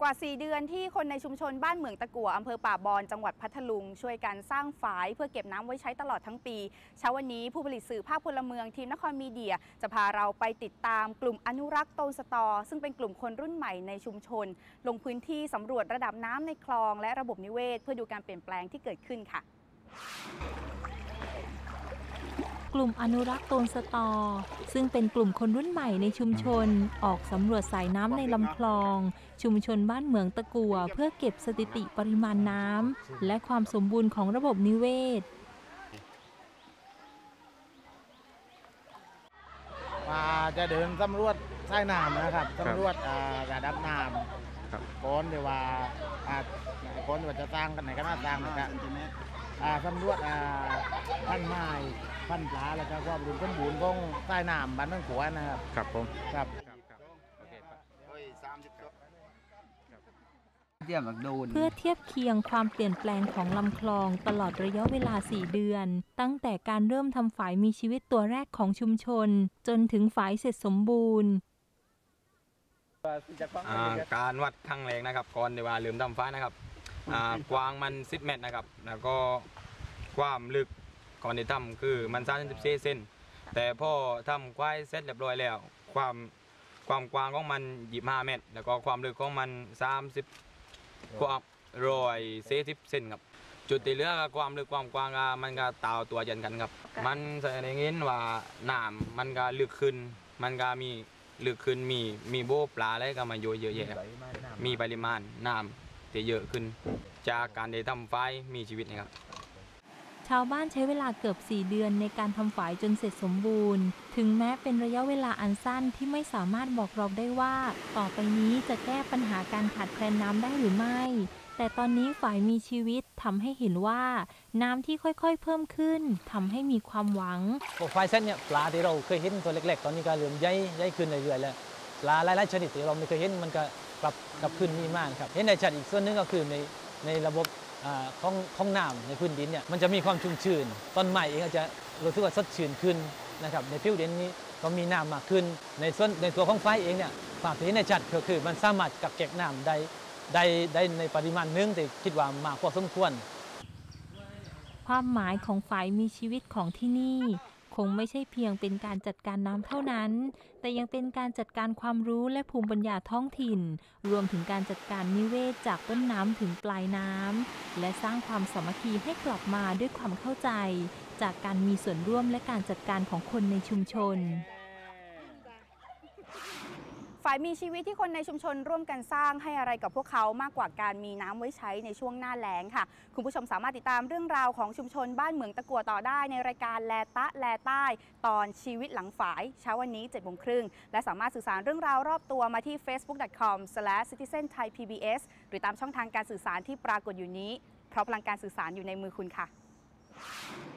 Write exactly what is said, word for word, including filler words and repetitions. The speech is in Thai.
ว่าสี่เดือนที่คนในชุมชนบ้านเหมืองตะกั่วอำเภอป่าบอนจังหวัดพัทลุงช่วยกันสร้างฝายเพื่อเก็บน้ำไว้ใช้ตลอดทั้งปีเช้าวันนี้ผู้ผลิตสื่อภาคพลเมืองทีมนครมีเดียจะพาเราไปติดตามกลุ่มอนุรักษ์โตนสตอซึ่งเป็นกลุ่มคนรุ่นใหม่ในชุมชนลงพื้นที่สำรวจระดับน้ำในคลองและระบบนิเวศเพื่อดูการเปลี่ยนแปลงที่เกิดขึ้นค่ะกลุ่มอนุรักษ์โตนสตอซึ่งเป็นกลุ่มคนรุ่นใหม่ในชุมชนออกสำรวจสายน้ำในลำคลองชุมชนบ้านเหมืองตะกั่วเพื่อเก็บสถิติปริมาณน้ำและความสมบูรณ์ของระบบนิเวศจะเดินสำรวจสายน้ำนะครับสำรวจระดับน้ำก้อนเดี๋ยวว่าก้อนเดี๋ยวจะสร้างกันไหนก็น่าสร้างนะครับสำรวจพันไม้พันปลาแล้วก็ความรุนสมบูรณ์ของใต้น้ำบ้านน้องขัวนะครับครับผมครับเพื่อเทียบเคียงความเปลี่ยนแปลงของลำคลองตลอดระยะเวลาสี่เดือนตั้งแต่การเริ่มทำฝายมีชีวิตตัวแรกของชุมชนจนถึงฝายเสร็จสมบูรณ์การวัดครั้งแรกนะครับก่อนเดี๋ยวว่าลืมทำฝายนะครับกว้างมันสิบเมตรนะครับแล้วก็ความลึกก่อนที่ทำคือมันสามสิบสี่เซนแต่พอทำควายเสร็จเรียบร้อยแล้วความความกว้างของมันยี่สิบห้าเมตรแล้วก็ความลึกของมันสามสิบกว่าร้อยสี่สิบเซนครับจุดที่เหลือความลึกความกว้างมันก็ต่างตัวกันกันครับมันแสดงเห็นว่าน้ำมันก็ลึกขึ้นมันก็มีลึกขึ้นมีมีโบปลาอะไรก็มาโยเยอะแยะมีปริมาณน้ำที่เยอะขึ้นจากการได้ทำฝายมีชีวิตนะครับชาวบ้านใช้เวลาเกือบสี่เดือนในการทำฝายจนเสร็จสมบูรณ์ถึงแม้เป็นระยะเวลาอันสั้นที่ไม่สามารถบอกเราได้ว่าต่อไปนี้จะแก้ปัญหาการขาดแคลนน้ำได้หรือไม่แต่ตอนนี้ฝายมีชีวิตทำให้เห็นว่าน้ำที่ค่อยๆเพิ่มขึ้นทำให้มีความหวังฝายเส้นเนี่ยปลาที่เราเคยเห็นตัวเล็กๆตอนนี้ก็เริ่มใหญ่ใหญ่ขึ้นเรื่อยๆแล้วปลาหลายๆชนิดที่เราไม่เคยเห็นมันก็กลับกลับขึ้นมีมากครับเห็นในชัดอีกส่วนนึงก็คือในในระบบของของน้ำในพื้นดินเนี่ยมันจะมีความชุ่มชื้นต้นไม้เองก็จะรู้สึกว่าสดชื่นขึ้นนะครับในผิวดินนี้ก็มีน้ำมากขึ้นในส่วนในตัวของฝายเองเนี่ยฝายที่ในชัดก็คือมันสามารถกักเก็บน้ำได้ได้ได้ในปริมาณนึงแต่คิดว่ามากกว่าสมควรความหมายของฝายมีชีวิตของที่นี่คงไม่ใช่เพียงเป็นการจัดการน้ำเท่านั้นแต่ยังเป็นการจัดการความรู้และภูมิปัญญาท้องถิ่นรวมถึงการจัดการนิเวศจากต้นน้ำถึงปลายน้ำและสร้างความสามัคคีให้กลับมาด้วยความเข้าใจจากการมีส่วนร่วมและการจัดการของคนในชุมชนฝายมีชีวิตที่คนในชุมชนร่วมกันสร้างให้อะไรกับพวกเขามากกว่าการมีน้ำไว้ใช้ในช่วงหน้าแล้งค่ะคุณผู้ชมสามารถติดตามเรื่องราวของชุมชนบ้านเหมืองตะกั่วต่อได้ในรายการแลตะแลใต้ตอนชีวิตหลังฝายเช้าวันนี้เจ็ดโมงครึ่งและสามารถสื่อสารเรื่องราวรอบตัวมาที่ เฟซบุ๊ก ดอท คอม สแลช ซิติเซน ไทย พี บี เอส หรือตามช่องทางการสื่อสารที่ปรากฏอยู่นี้เพราะพลังการสื่อสารอยู่ในมือคุณค่ะ